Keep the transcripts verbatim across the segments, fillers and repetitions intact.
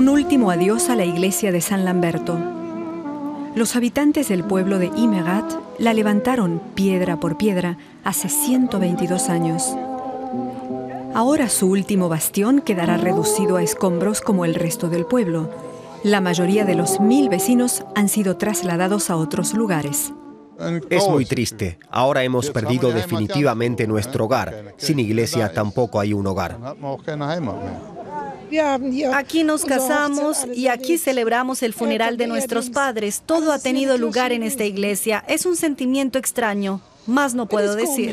Un último adiós a la iglesia de San Lamberto. Los habitantes del pueblo de Immergat la levantaron piedra por piedra hace ciento veintidós años. Ahora su último bastión quedará reducido a escombros como el resto del pueblo. La mayoría de los mil vecinos han sido trasladados a otros lugares. Es muy triste. Ahora hemos perdido definitivamente nuestro hogar. Sin iglesia tampoco hay un hogar. Aquí nos casamos y aquí celebramos el funeral de nuestros padres. Todo ha tenido lugar en esta iglesia. Es un sentimiento extraño. Más no puedo decir.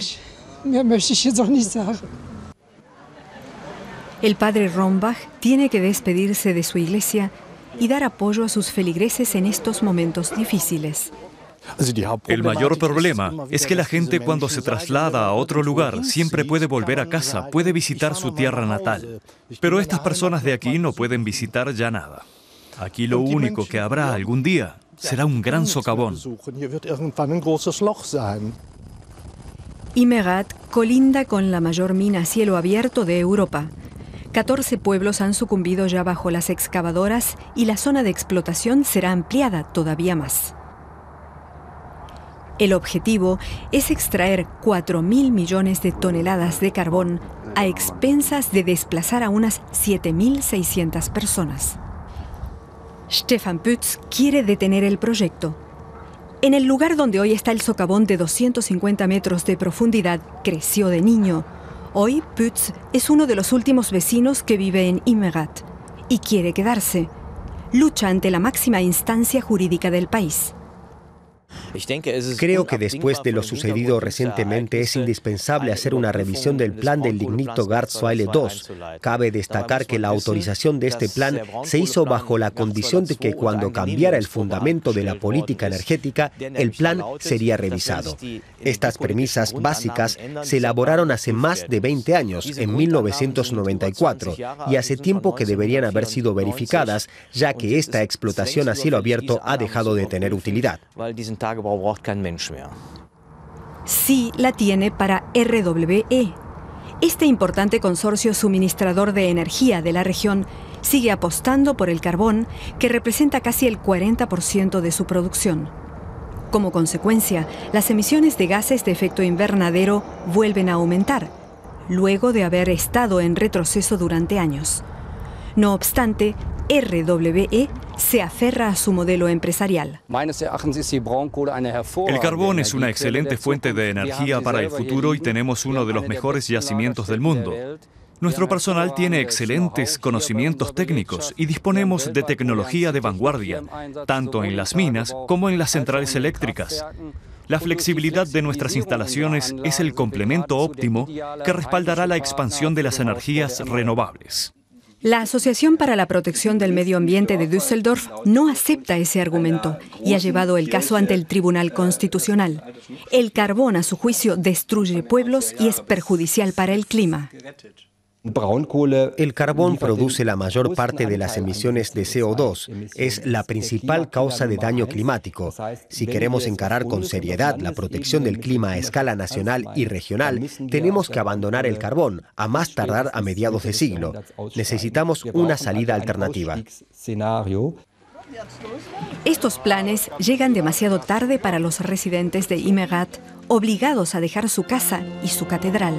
El padre Rombach tiene que despedirse de su iglesia y dar apoyo a sus feligreses en estos momentos difíciles. El mayor problema es que la gente cuando se traslada a otro lugar siempre puede volver a casa, puede visitar su tierra natal. Pero estas personas de aquí no pueden visitar ya nada. Aquí lo único que habrá algún día será un gran socavón. Immergat colinda con la mayor mina a cielo abierto de Europa. catorce pueblos han sucumbido ya bajo las excavadoras y la zona de explotación será ampliada todavía más. El objetivo es extraer cuatro mil millones de toneladas de carbón a expensas de desplazar a unas siete mil seiscientas personas. Stefan Pütz quiere detener el proyecto. En el lugar donde hoy está el socavón de doscientos cincuenta metros de profundidad, creció de niño. Hoy Pütz es uno de los últimos vecinos que vive en Immergat y quiere quedarse. Lucha ante la máxima instancia jurídica del país. Creo que después de lo sucedido recientemente es indispensable hacer una revisión del plan del lignito Garzweiler dos. Cabe destacar que la autorización de este plan se hizo bajo la condición de que cuando cambiara el fundamento de la política energética, el plan sería revisado. Estas premisas básicas se elaboraron hace más de veinte años, en mil novecientos noventa y cuatro, y hace tiempo que deberían haber sido verificadas, ya que esta explotación a cielo abierto ha dejado de tener utilidad. Sí la tiene para R W E. Este importante consorcio suministrador de energía de la región sigue apostando por el carbón, que representa casi el cuarenta por ciento de su producción. Como consecuencia, las emisiones de gases de efecto invernadero vuelven a aumentar, luego de haber estado en retroceso durante años. No obstante, R W E se aferra a su modelo empresarial. El carbón es una excelente fuente de energía para el futuro y tenemos uno de los mejores yacimientos del mundo. Nuestro personal tiene excelentes conocimientos técnicos y disponemos de tecnología de vanguardia, tanto en las minas como en las centrales eléctricas. La flexibilidad de nuestras instalaciones es el complemento óptimo que respaldará la expansión de las energías renovables. La Asociación para la Protección del Medio Ambiente de Düsseldorf no acepta ese argumento y ha llevado el caso ante el Tribunal Constitucional. El carbón, a su juicio, destruye pueblos y es perjudicial para el clima. El carbón produce la mayor parte de las emisiones de C O dos. Es la principal causa de daño climático. Si queremos encarar con seriedad la protección del clima a escala nacional y regional, tenemos que abandonar el carbón, a más tardar a mediados de siglo. Necesitamos una salida alternativa. Estos planes llegan demasiado tarde para los residentes de Immergat, obligados a dejar su casa y su catedral.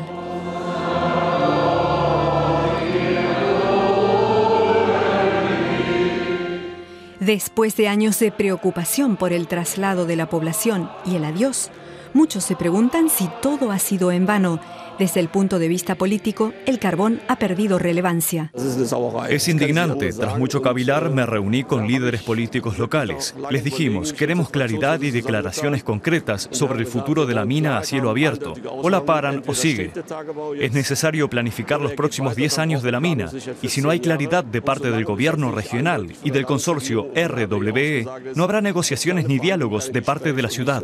Después de años de preocupación por el traslado de la población y el adiós, muchos se preguntan si todo ha sido en vano. Desde el punto de vista político, el carbón ha perdido relevancia. Es indignante. Tras mucho cavilar, me reuní con líderes políticos locales. Les dijimos, queremos claridad y declaraciones concretas sobre el futuro de la mina a cielo abierto. O la paran o sigue. Es necesario planificar los próximos diez años de la mina. Y si no hay claridad de parte del gobierno regional y del consorcio R W E, no habrá negociaciones ni diálogos de parte de la ciudad.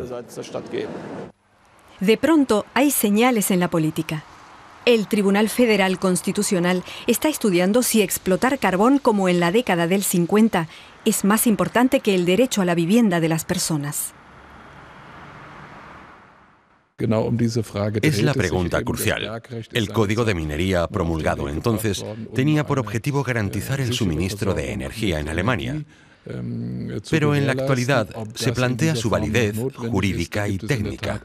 De pronto hay señales en la política. El Tribunal Federal Constitucional está estudiando si explotar carbón como en la década del cincuenta es más importante que el derecho a la vivienda de las personas. Es la pregunta crucial. El Código de Minería promulgado entonces tenía por objetivo garantizar el suministro de energía en Alemania. Pero en la actualidad se plantea su validez jurídica y técnica.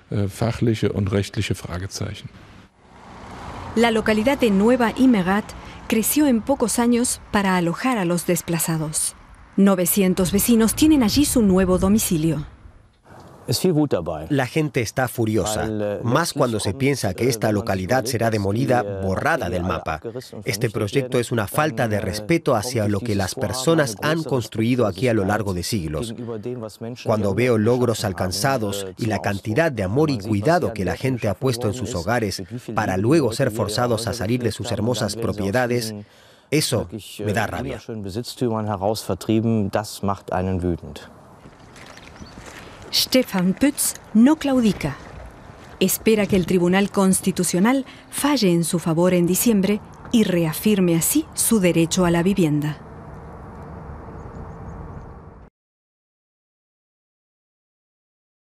La localidad de Nueva Immerrath creció en pocos años para alojar a los desplazados. novecientos vecinos tienen allí su nuevo domicilio. La gente está furiosa, más cuando se piensa que esta localidad será demolida, borrada del mapa. Este proyecto es una falta de respeto hacia lo que las personas han construido aquí a lo largo de siglos. Cuando veo logros alcanzados y la cantidad de amor y cuidado que la gente ha puesto en sus hogares para luego ser forzados a salir de sus hermosas propiedades, eso me da rabia. Stefan Pütz no claudica. Espera que el Tribunal Constitucional falle en su favor en diciembre y reafirme así su derecho a la vivienda.